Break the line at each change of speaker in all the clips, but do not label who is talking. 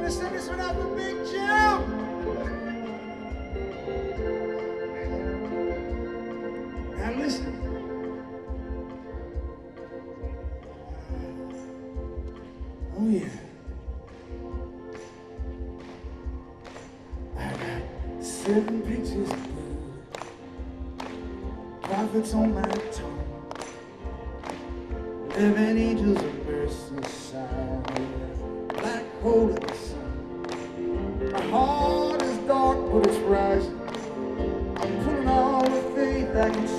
send this one out for Big Jim. Now listen. Oh yeah. I got 7 pictures of good, prophets on my tongue, 11 angels of mercy side, black hole in the sun. My heart is dark, but it's rising. I'm pulling all the faith I can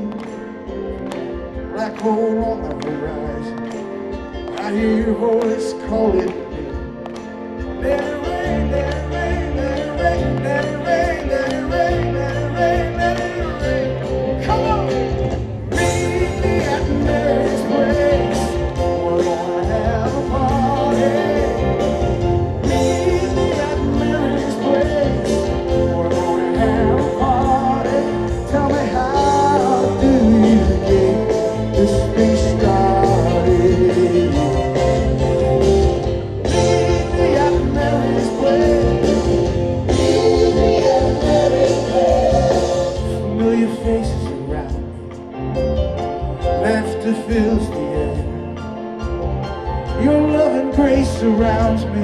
see. Black hole on the horizon. I hear your voice calling me. Let it rain, let it rain, let it rain, let it rain, let it rain, let it rain, let it rain. Come on! Meet me at Mary's place. We're gonna have a party. Meet me at Mary's place. We're gonna have a party. Tell me, how do you get this thing started? Meet me at Mary's place. Meet me at Mary's place. Familiar faces around me. Laughter fills the air. Your love and grace surrounds me.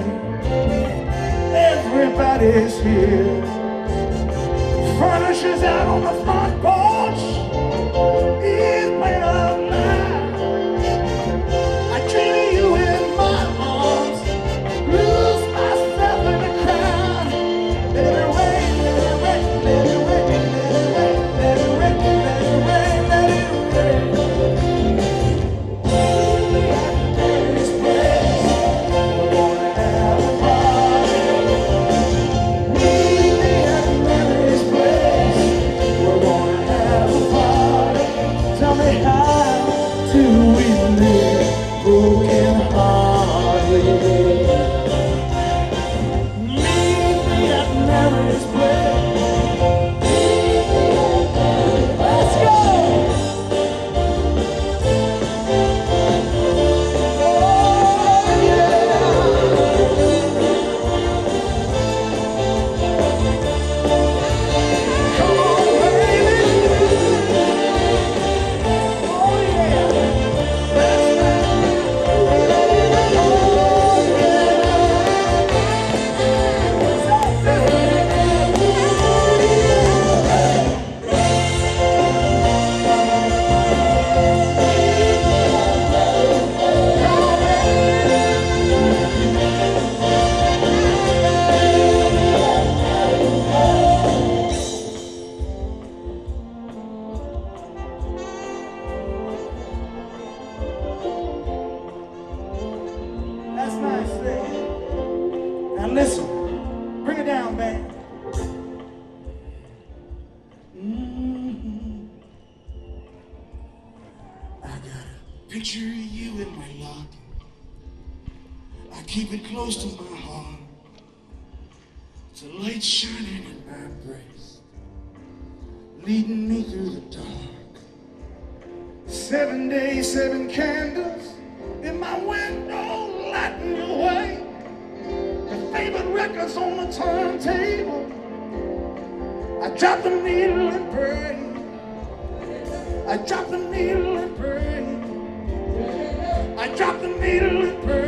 Everybody's here. Furniture's out on the front porch. Is made of light. I dream of you in my arms. Lose myself in the crowd. Let it rain, let it rain, let it rain, let it rain, let it rain, let it rain, let it rain. Meet me at Mary's place. We're gonna have a party. Meet me at Mary's place. We're gonna have a party. Tell me, how do we live broken hearted? Meet me at Mary's place. Let's go! Oh yeah! Come on, baby! Oh yeah! That's nice, baby. Now listen, bring it down, man. I got a picture of you in my locket. I keep it close to my heart. It's a light shining in my breast, leading me through the dark. 7 days, 7 candles in my window, lighting the way. Your favorite records on the turntable. I drop the needle and pray. I drop the needle and pray. I drop the needle and pray.